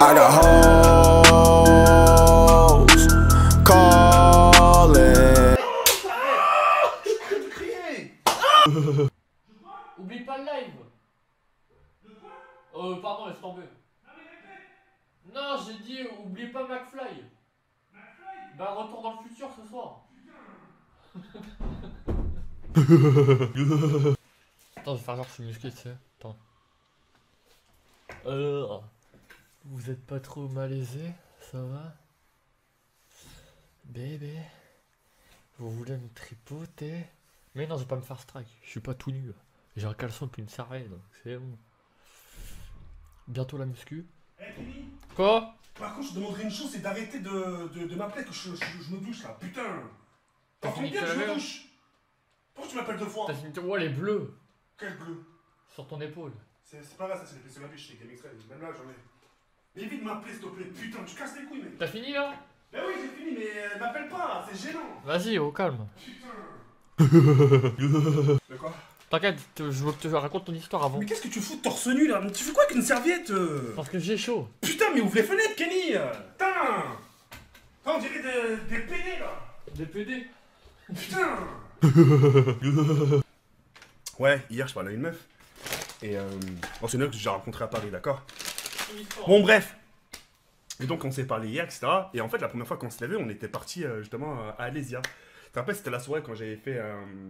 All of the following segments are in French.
I got hoes calling. Oublie pas le live. Pardon, laisse tomber. Non, j'ai dit oublie pas McFly. Bah retour dans le futur ce soir. Attends, je vais faire genre je suis musclé, tu sais. Attends. Alors, vous êtes pas trop malaisé, ça va? Bébé, vous voulez me tripoter? Mais non, je vais pas me faire strike, je suis pas tout nu. J'ai un caleçon puis une serviette, donc c'est bon. Bientôt la muscu. Kenny, Quoi? par contre, je te demanderais une chose, c'est d'arrêter de m'appeler que je me douche là. Putain! T'as fini combien de que je te me laver? douche? Pourquoi tu m'appelles deux fois? T'as fini de... Ouais, les bleus. Quel bleu? Sur ton épaule. C'est pas grave, ça c'est la biche, c'est Game Extreme. Même là, j'en ai. Mais évite de m'appeler, s'il te plaît. Putain, tu casses les couilles, mec. T'as fini là? Bah oui, j'ai fini, mais m'appelle pas, c'est gênant. Vas-y, au calme. Putain. De quoi? T'inquiète, je veux que tu racontes ton histoire avant. Mais qu'est-ce que tu fous de torse nu là? Tu fais quoi avec une serviette? Parce que j'ai chaud. Putain, mais ouvre les fenêtres, Kenny! Putain! On dirait des PD là! Des PD. Putain! Ouais, hier je parlais à une meuf. Et bon, c'est une meuf que j'ai rencontrée à Paris, d'accord? Bon, bref. Et donc on s'est parlé hier, etc. Et en fait, la première fois qu'on s'est levé, on était parti justement à Alésia. Tu te rappelles, c'était la soirée quand j'avais fait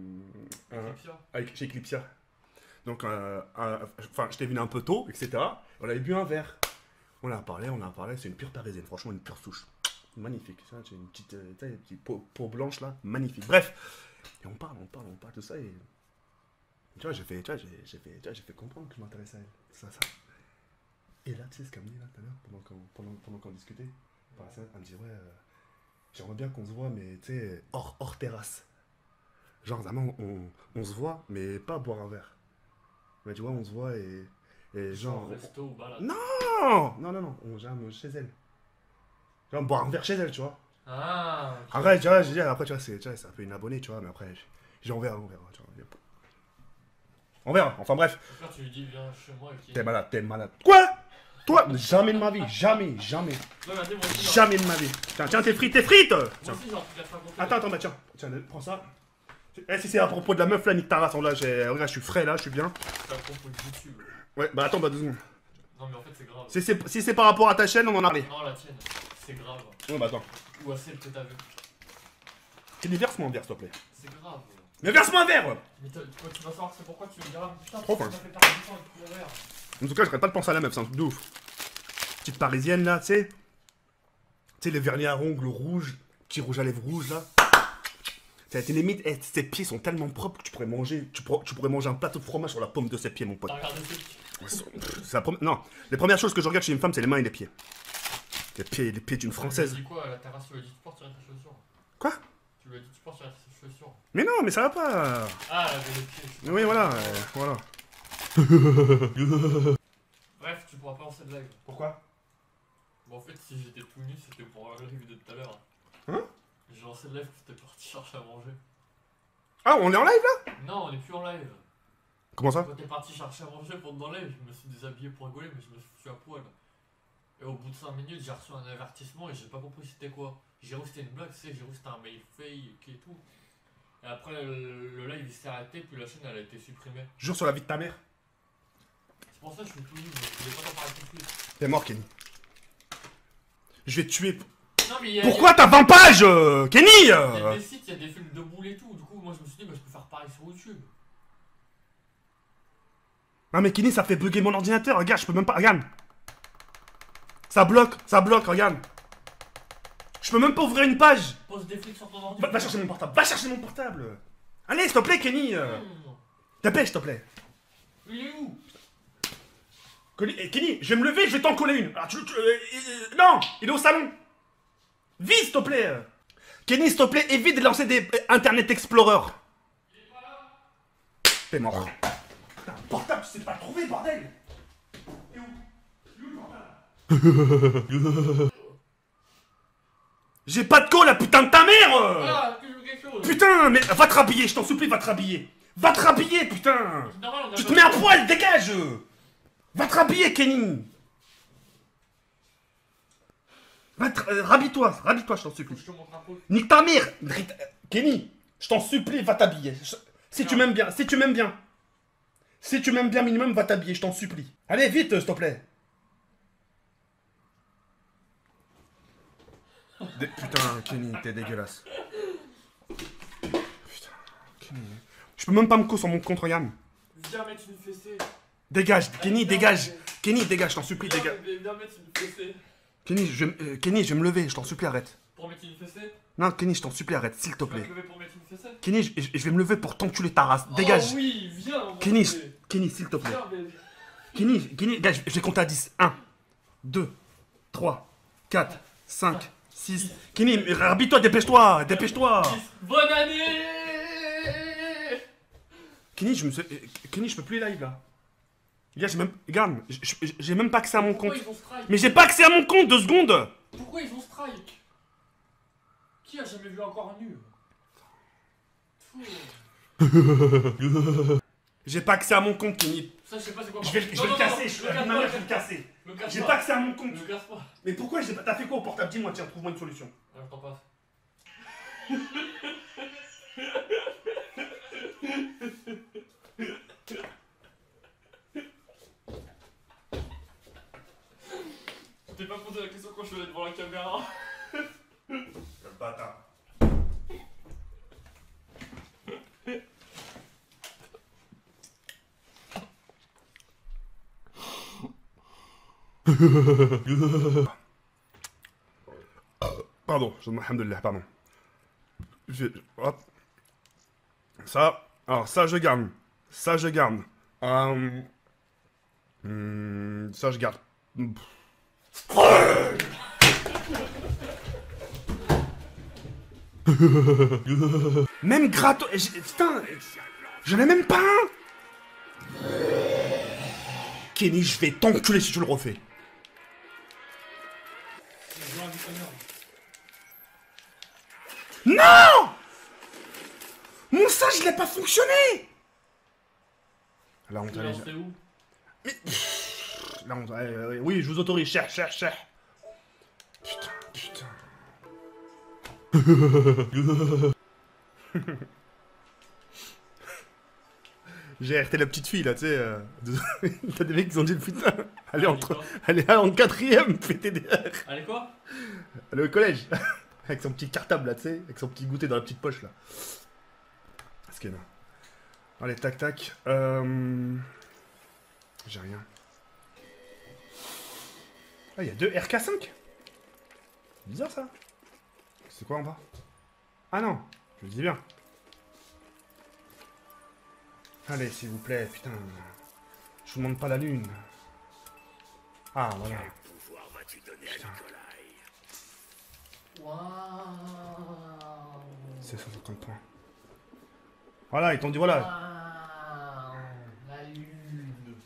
chez Eclipsia. Donc, enfin, j'étais venu un peu tôt, etc. On avait bu un verre. On a parlé, c'est une pure parisienne, franchement, une pure souche. Magnifique, ça, c'est une petite peau blanche là, magnifique. Bref, et on parle, tout ça, et tu vois, j'ai fait comprendre que je m'intéressais à elle, ça. Et là, tu sais ce qu'elle me dit là tout à l'heure, pendant qu'on discutait, elle me dit ouais, j'aimerais bien qu'on se voit, mais tu sais, hors terrasse. Genre vraiment, on se voit, mais pas boire un verre. Mais tu vois, on se voit et genre. Resto ou balade. Non, on jamais chez elle. Genre boire un verre chez elle, tu vois. Ah. Okay. Après, tu vois, je dis, après, tu vois, c'est un peu une abonnée, tu vois, mais après, j'ai on verra, tu vois. On verra, enfin bref. Après, tu lui dis, viens chez moi et T'es malade. Quoi? Toi, jamais de ma vie, jamais. Ouais, regardez, moi aussi, jamais de ma vie. Tiens, tes frites. Tiens. Moi aussi, genre, tu l'as fait raconter. Attends, bah tiens, prends ça. Eh, si c'est à propos de la meuf là, nique ta race, là, regarde, je suis frais là, je suis bien. C'est à propos de YouTube. Ouais, bah attends, 2 secondes. Non, mais en fait, c'est grave. Si c'est par rapport à ta chaîne, on en a parlé. Non, la tienne, c'est grave. Ouais, bah attends. Ou à celle que t'as vu. Verse-moi un verre, s'il te plaît. C'est grave. Mais verse-moi un verre! Mais tu vas savoir que c'est pourquoi tu me diras, putain, Trop ça fin. fait perdre du temps avec le verre. En tout cas, j'arrête pas de penser à la meuf, c'est un truc de ouf. Petite parisienne là, tu sais. Tu sais, les vernis à ongles rouges, petit rouge à lèvres rouge là. Ça a été limite, ses pieds sont tellement propres que tu pourrais manger un plateau de fromage sur la paume de ses pieds, mon pote. T'as regardé ce Non, les premières choses que je regarde chez une femme, c'est les mains et les pieds. Les pieds d'une française. Tu lui as dit quoi à la terrasse? Tu lui as dit tu portes sur tes chaussures. Quoi? Tu lui as dit tu portes sur tes chaussures. Mais non, mais ça va pas. Ah, elle avait les pieds. Oui, voilà, voilà. Bref, tu pourras pas lancer de live. Pourquoi? Bon, en fait, si j'étais tout nu, c'était pour la vidéo de tout à l'heure. Hein? J'ai lancé le live que t'étais parti chercher à manger. Ah, on est en live là? Non, on est plus en live. Comment ça? Quand t'es parti chercher à manger pour te dans le live, je me suis déshabillé pour rigoler, mais je me suis foutu à poil. Et au bout de 5 minutes, j'ai reçu un avertissement et j'ai pas compris c'était quoi. J'ai cru que c'était une blague, tu sais, j'ai cru que c'était un mail fake et tout. Et après, le live il s'est arrêté, puis la chaîne elle a été supprimée. Jure sur la vie de ta mère. C'est pour ça que je suis tout nu, mais je voulais pas t'en parler tout de suite. T'es mort, Kenny. Je vais te tuer. Non, mais Pourquoi t'as 20 pages, Kenny? Il y a des sites, il y a des films de boules et tout. Du coup, moi je me suis dit, bah, je peux faire pareil sur YouTube. Non mais Kenny, ça fait bugger mon ordinateur, regarde, je peux même pas... Regarde. Ça bloque, regarde. Je peux même pas ouvrir une page. Pose des flics sur ton ordinateur. Va chercher mon portable, Allez, s'il te plaît, Kenny. Dépêche, s'il te plaît. Il est où? Kenny, je vais me lever, je vais t'en coller une. Alors, non, il est au salon. Vite, s'il te plaît. Kenny, s'il te plaît, évite de lancer des Internet Explorer. Il est pas là. T'es mort. Putain, un portable, tu sais pas le trouver, bordel. Et où? Il est où le portable? J'ai pas de call, la putain de ta mère. Ah, quelque chose. Putain, mais va te rhabiller, je t'en supplie, va te rhabiller. Va te rhabiller, putain. Tu te mets à poil, dégage. Va te rhabiller, Kenny. Rhabille-toi, rhabille-toi, je t'en supplie. Je te montre un peu. Nique ta mère. Kenny, je t'en supplie, va t'habiller. Si tu m'aimes bien, si tu m'aimes bien. Si tu m'aimes bien minimum, va t'habiller, je t'en supplie. Allez, vite, s'il te plaît. Putain, Kenny, t'es dégueulasse. Putain, Kenny. Je peux même pas me coucher sur mon compte, regarde. Viens mettre une fessée. Dégage, Kenny, dégage. Kenny, dégage, je t'en supplie, dégage. Viens mettre une fessée. Kenny, je vais me lever, je t'en supplie, arrête. Pour mettre une fessée? Non, Kenny, je t'en supplie, arrête, s'il te Tu vas plaît. te lever pour mettre une fessée? Kenny, je vais me lever pour t'enculer ta race. Dégage. Oh oui, viens. Kenny, Kenny, s'il te plaît. Viens, bébé. Kenny, gars, je vais compter à 10. 1, 2, 3, 4, 5, 6. Kenny, rhabille-toi, dépêche-toi, dépêche-toi. Bonne année. Kenny, je peux plus les live là. Gars, regarde, j'ai même pas accès à mon compte. Pourquoi ils ont strike? Mais j'ai pas accès à mon compte, 2 secondes. Pourquoi ils ont strike? Qui a jamais vu encore nu? J'ai pas accès à mon compte, Kenny. Ça, je sais pas c'est quoi. Je vais le casser, je vais le casser. J'ai pas accès à mon compte. Ne casse pas. Mais pourquoi j'ai pas... T'as fait quoi au portable? Dis-moi, tiens, trouve-moi une solution. Je t'en passe. Je t'ai pas posé la question quand je suis allé devant la caméra. Le bâtard. Pardon, alhamdoulilah, pardon. Hop. Ça, alors ça je garde. Ça je garde. Ça je garde. Même gratos. Putain, j'en ai même pas un. Kenny, je vais t'enculer si tu le refais. Non! Mon sage, il n'a pas fonctionné! La honte, allez. C'est où? Mais... La honte, oui, je vous autorise, cher. Putain. J'ai RT la petite fille, là, tu sais. T'as des mecs qui ont dit, putain, elle est en 4ème, PTDR. Allez quoi? Elle est au collège. Avec son petit cartable, là, tu sais. Avec son petit goûter dans la petite poche, là. Parce que là. Allez, tac. J'ai rien. Ah, il y a 2 RK5. Bizarre, ça. C'est quoi en bas? Ah non, je le dis bien. Allez, s'il vous plaît, putain. Je vous demande pas la lune. Ah, voilà. Putain. Waouh. C'est 150 points. Voilà, ils t'ont dit voilà. Waouh. La lune.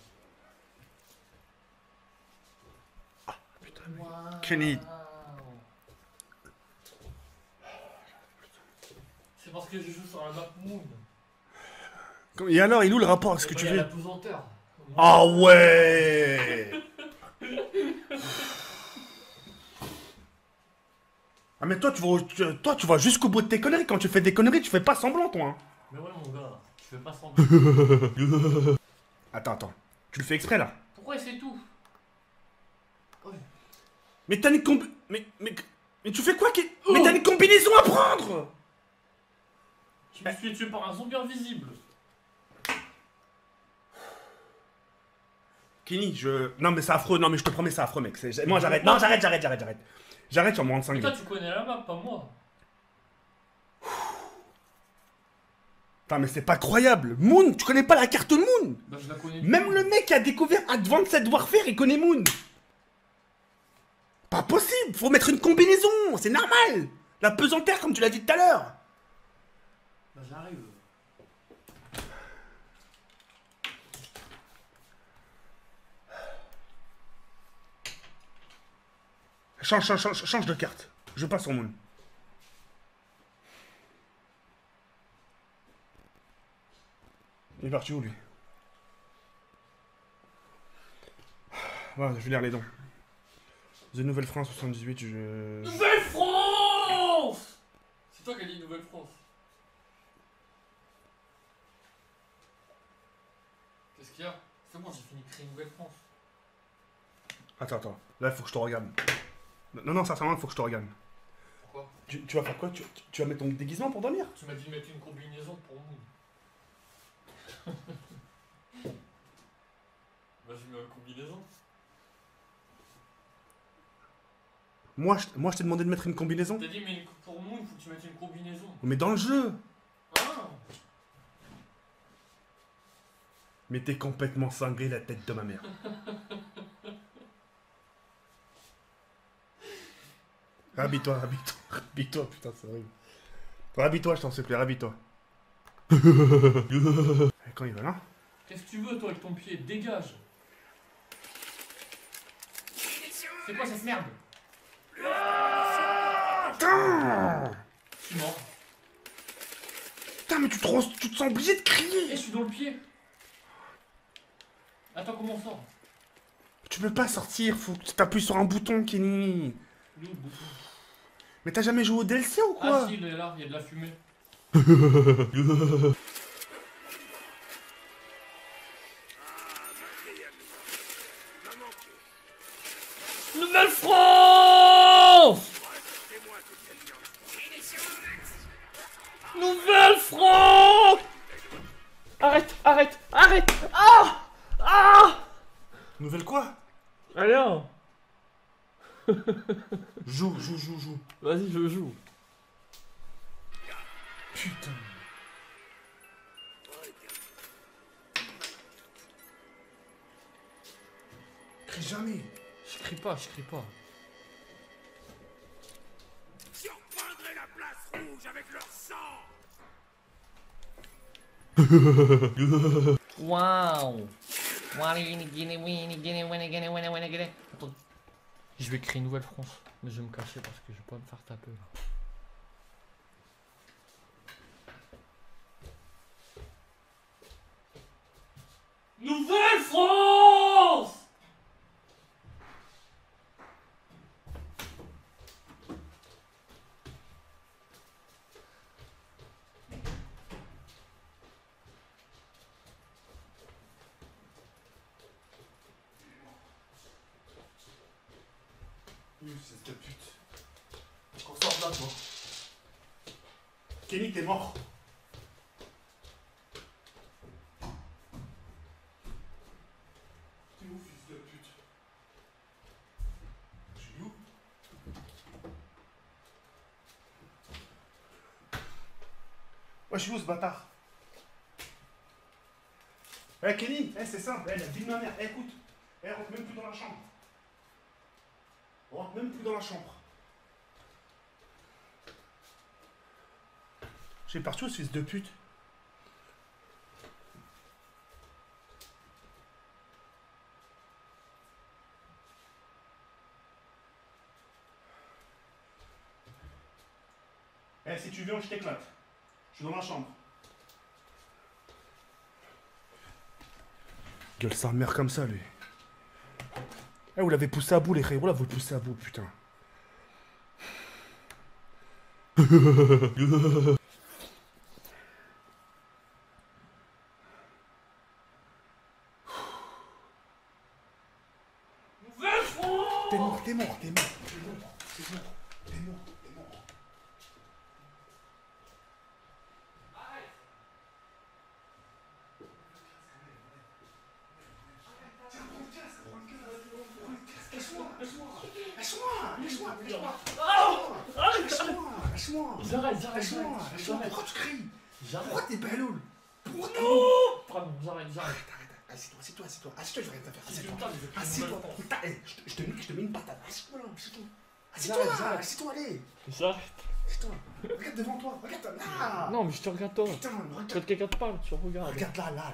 Ah, putain. Waouh. Kenny. C'est parce que je joue sur la map Moon. Et alors, il est où le rapport avec ce que tu Il y a fais? la pesanteur. Ah ouais. Ah mais toi tu vas jusqu'au bout de tes conneries. Quand tu fais des conneries, tu fais pas semblant, toi. Hein. Mais ouais, mon gars, je fais pas semblant. Attends. Tu le fais exprès, là? Pourquoi c'est tout? Ouais. Mais t'as une mais tu fais quoi Mais t'as une combinaison à prendre. Je me suis tué par un zombie invisible. Kenny, non mais c'est affreux, non mais je te promets c'est affreux mec. Moi j'arrête, non j'arrête. J'arrête sur moins de 5 Mais toi tu connais la map, pas moi. Putain mais c'est pas croyable. Moon, tu connais pas la carte Moon? Bah je la connais. Même le mec qui a découvert Advanced Warfare, il connaît Moon. Pas possible, faut mettre une combinaison, c'est normal. La pesanteur comme tu l'as dit tout à l'heure. Bah j'arrive. Change de carte. Je passe sur Moon. Il est parti où lui? Voilà, je vais lire les dons. The Nouvelle France 78, je... Nouvelle France! C'est toi qui as dit Nouvelle France. Qu'est-ce qu'il y a? C'est bon, j'ai fini de créer Nouvelle France. Attends. Là, il faut que je te regarde. Non, sincèrement, il faut que je te regarde. Pourquoi? Tu vas faire quoi? Tu vas mettre ton déguisement pour dormir? Tu m'as dit de mettre une combinaison pour Moon. Bah, je mets une combinaison. Moi, je t'ai demandé de mettre une combinaison. T'as dit, mais pour Moon, faut que tu mettes une combinaison. Mais dans le jeu. Ah! Mais t'es complètement cinglé, la tête de ma mère. Rhabille-toi, putain, c'est horrible. Rhabille-toi, je t'en supplie, rhabille-toi. Quand il va là? Qu'est-ce que tu veux, toi, avec ton pied? Dégage! C'est quoi cette merde? Putain! Je suis mort. Putain, mais tu te sens obligé de crier! Eh, je suis dans le pied! Attends, comment on sort? Tu peux pas sortir, faut que tu t'appuies sur un bouton, Kenny! Il est où le bouton? Mais t'as jamais joué au DLC ou quoi? Ah si, il est là, il y a de la fumée. Nouvelle France! Nouvelle France! Arrête! Ah! Ah! Nouvelle quoi? Allez! Joue. Vas-y, je joue. Putain. Crie jamais. Je crie pas. Surprendrait la place rouge avec leur sang. Waouh! Attends. Je vais créer une nouvelle France. Mais je vais me cacher parce que je vais pas me faire taper là. Nouvelle France! C'est de pute. On sort de là, toi. Kenny, t'es mort. T'es où, fils de pute? Je suis où? Ouais, je suis où, ce bâtard? Eh, Kenny, c'est simple, la vie de ma mère. Écoute, rentre même plus dans la chambre. On rentre même plus dans la chambre. J'ai parti où, ce fils de pute? Si tu viens, je t'éclate. Je suis dans ma chambre. Gueule sa mère comme ça, lui. Vous l'avez poussé à bout, les frères. Là, vous le poussez à bout, putain. T'es mort. Lâche-moi. Pourquoi tu cries? Pourquoi t'es baloul? Pardon, j'arrête. Assieds-toi, je vais rien te faire. Assieds-toi. Je te mets une patate. Assieds-toi, allez. J'arrête. Assieds-toi. Regarde devant toi, regarde là. Non, mais je te regarde toi. Putain, Quand quelqu'un te parle, tu regardes. regarde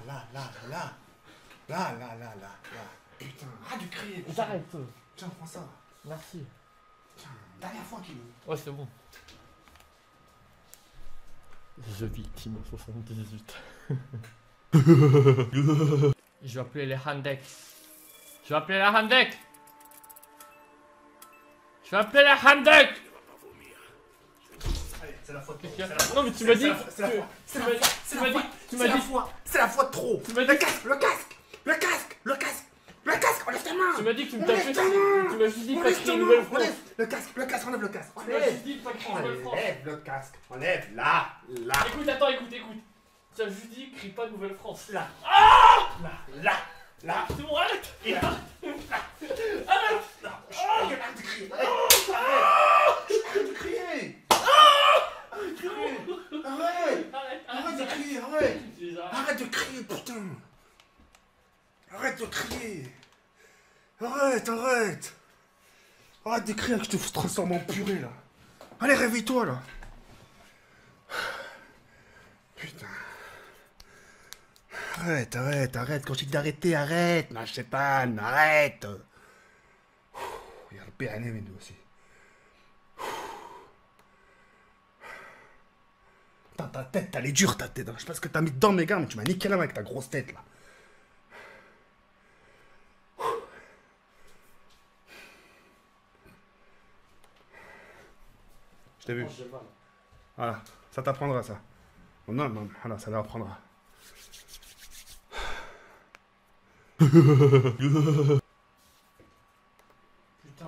là. Putain, arrête de crier. J'arrête. Tiens, prends ça. Merci. Tiens, dernière fois qu'il est. Ouais, c'est bon. Je victime 78. Je vais appeler les Handek. Je vais appeler la Hamdek. Allez, c'est la faute. Qu'est-ce qu'il y a? Non mais tu m'as dit. C'est la foi. Tu m'as dit. C'est la foi. C'est la foi de trop. Tu m'as dit- Le casque. Enlève ta main. Tu m'as dit que tu me Enlève tapais. ta main. Tu m'as juste dit de pas Enlève crier ta une main. nouvelle France. Enlève le casque, enlève le casque. Tu m'as juste dit de pas crier une nouvelle France. Enlève le casque. Enlève là. Écoute, attends, écoute. Tu as juste dit crie pas Nouvelle France. Là. C'est bon, arrête. Et là. Arrête. Arrête de crier. Arrête de crier. Arrête de crier. Arrête de crier, putain. Arrête de crier. Arrête de crier que je te transforme en purée là. Allez, réveille-toi là. Putain. Arrête. Quand je dis d'arrêter, arrête. Non, je sais pas, arrête. Il y a le PNM mais nous aussi. Putain, ta tête, elle est dure ta tête. Je sais pas ce que t'as mis dedans, mes gars, mais tu m'as niqué là avec ta grosse tête là. Je t'ai vu. Voilà, ça t'apprendra ça. Non, voilà, ça l'apprendra. Putain,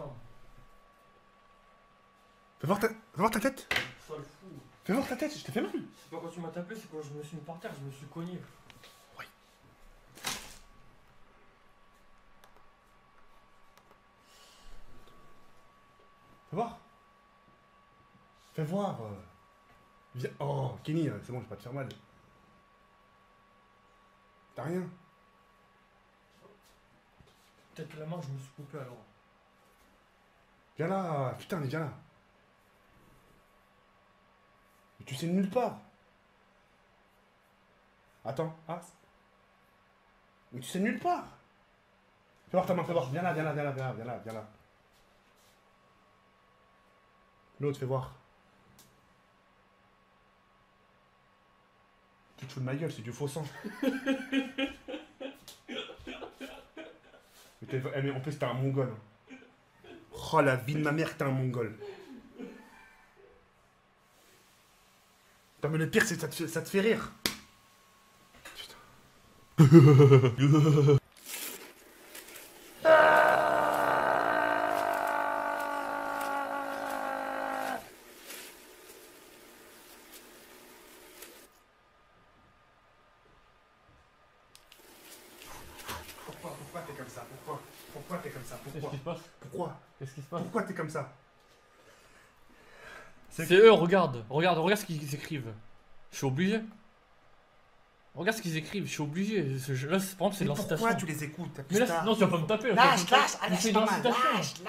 Fais voir ta tête. sale fou. Fais voir ta tête, je t'ai fait mal. C'est pas quand tu m'as tapé, c'est quand je me suis mis par terre, je me suis cogné. Fais voir. Fais voir. Viens. Oh, Kenny, c'est bon, je vais pas te faire mal. T'as rien. Peut-être la main, je me suis coupé alors. Viens là, putain, mais viens là. Mais tu sais de nulle part. Attends, ah. Mais tu sais de nulle part. Fais voir ta main, fais voir. Viens là. L'autre, fais voir. Tu te fous de ma gueule, c'est du faux sang. Mais en plus, t'es un mongol. Oh la vie de ma mère, t'es un mongol. Putain, mais le pire, c'est que ça te fait rire. Putain. Pourquoi t'es comme ça? Pourquoi t'es comme ça? Qu'est-ce qui se passe? Qu'est-ce qui se passe? Pourquoi t'es comme ça? C'est eux, regarde ce qu'ils écrivent. Je suis obligé. Regarde ce qu'ils écrivent, je suis obligé. Là, par exemple, c'est de l'incitation. Pourquoi tu les écoutes? Mais là, non, tu vas pas me taper. Lâche, c'est de l'incitation.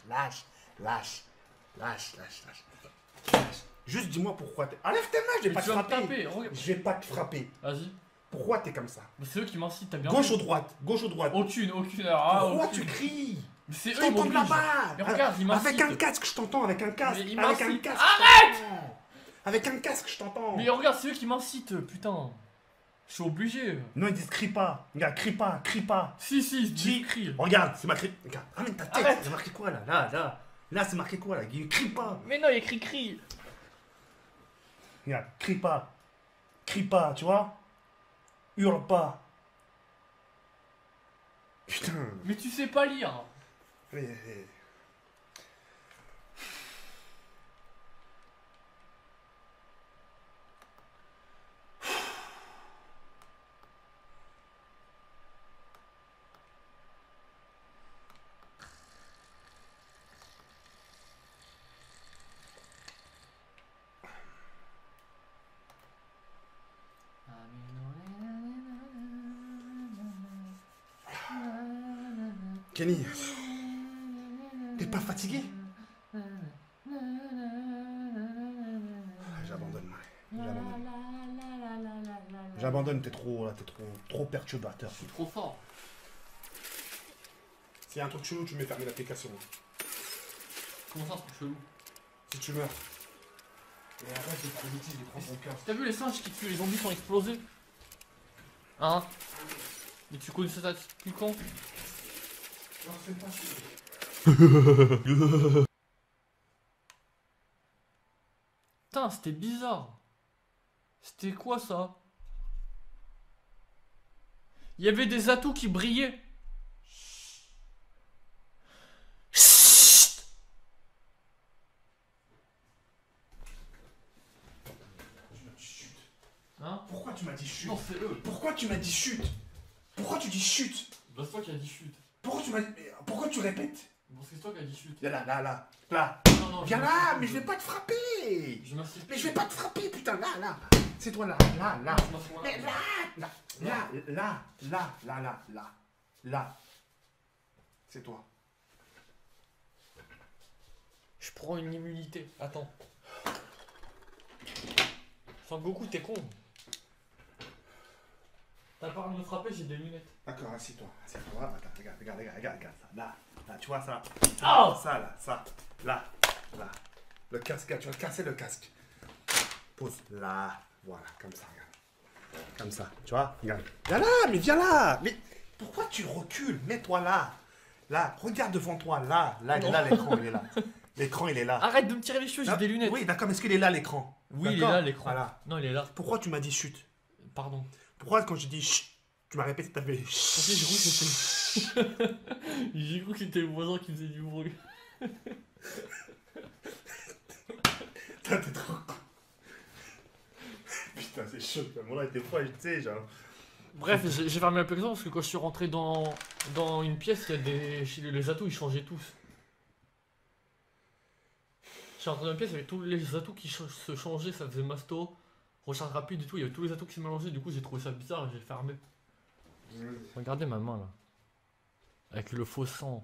Lâche. Juste dis-moi pourquoi t'es... Enlève tes mains, je vais pas te frapper. Je vais pas te frapper. Vas-y. Pourquoi t'es comme ça? C'est eux qui m'incitent, t'as bien Gauche vu. ou droite? Aucune. Pourquoi tu cries? Mais c'est Je eux, ils t'entends de m'obligent. là-bas. Mais regarde, ils m'incitent. Avec un casque, je t'entends, avec un casque. Mais ils Avec un m'incitent. casque. Arrête! Avec un casque, je t'entends. Mais regarde, c'est eux qui m'incitent, putain. Je suis obligé. Non, ils disent crie pas. Regarde, crie pas. Si, ils disent crie. Regarde, c'est marqué. Regarde, ramène ta tête. Arrête. C'est marqué quoi là? Là, c'est marqué quoi là? Il crie pas. Mais non, il écrit crie. Regarde, crie pas, tu vois? Hurle pas. Putain. Mais tu sais pas lire. Allez. Kenny, t'es pas fatigué? J'abandonne. J'abandonne, t'es trop perturbateur. Je suis trop fort. S'il y a un truc chelou, tu mets fermer l'application. Comment ça, c'est chelou? Si tu meurs. Et arrête de prendre l'outil, je prends ton cœur. T'as vu les singes qui tuent les zombies sont explosés? Hein? Mais tu connais ça depuis quand? Non, c'est pas Putain, c'était bizarre. C'était quoi ça? Il y avait des atouts qui brillaient. Chut. Hein? Pourquoi tu m'as dit chute? Non, c'est eux. Pourquoi tu m'as dit chute? Pourquoi tu dis chute? Bah, c'est toi qui as dit chute. Pourquoi tu m'as dit... Pourquoi tu répètes? Bon, c'est toi qui as dit chute. Là, là, là, là. Non, non, Viens là, mais je vais pas te frapper. Je m'insiste. Mais je vais pas te frapper, putain, là. C'est toi là, là. Mais là. C'est toi. Je prends une immunité. Attends. Sangoku, t'es con. T'as pas de me frapper, j'ai des lunettes. D'accord, assieds-toi. Attends, regarde ça. Là, tu vois ça? Oh Ça, là. Le casque, tu vas casser le casque. Pose là. Voilà, comme ça, regarde. Comme ça, tu vois? Regarde. Viens là. Mais pourquoi tu recules? Mets-toi là. Là, regarde devant toi. Là, il est là, l'écran, il est là. L'écran, il est là. Arrête de me tirer les cheveux, j'ai des lunettes. Oui, d'accord, mais est-ce qu'il est là, l'écran? Oui, il est D'accord. là, l'écran. Voilà. Non, il est là. Pourquoi tu m'as dit chute? Pardon. Pourquoi quand je dis chut, tu m'as répété, t'as fait En fait, j'ai cru que c'était... j'ai cru que c'était le voisin qui faisait du bruit. Putain, t'es trop con. Putain, c'est chaud. Mon là, il était froid, tu sais, genre. Bref, j'ai fermé l'application parce que quand je suis rentré dans une pièce, il y a les atouts, ils changeaient tous. Je suis rentré dans une pièce avec tous les atouts qui se changeaient, ça faisait masto, recharge rapide et tout, il y avait tous les atouts qui se mélangeaient, du coup j'ai trouvé ça bizarre et j'ai fermé. Regardez ma main là. Avec le faux sang.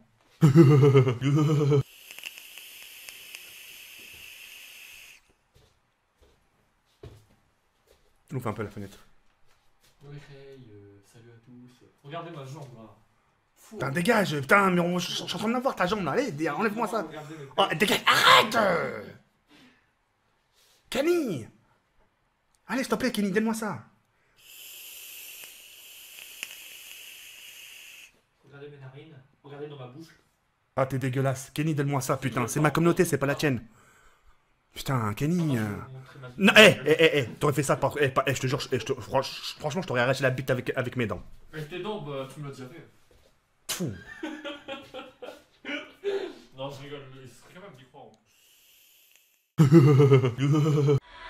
Ouvre un peu la fenêtre. Oui, hey, salut à tous. Regardez ma jambe là. Fou. Putain, dégage, putain, mais je suis en train de voir ta jambe là, allez, enlève-moi ça. Regardez mes Oh, dégage, arrête Kenny. Allez, s'il te plaît, Kenny, donne-moi ça. Regardez mes narines. Regardez dans ma bouche. Ah, t'es dégueulasse. Kenny, donne-moi ça, putain, c'est ma communauté, c'est pas la tienne. Putain, Kenny. Non, t'aurais fait ça par. Je te jure, franchement, je t'aurais arraché la bite avec mes dents. Avec tes dents, bah tu me l'as déjà fait. Fou. Non, je rigole, il serait quand même d'y croire.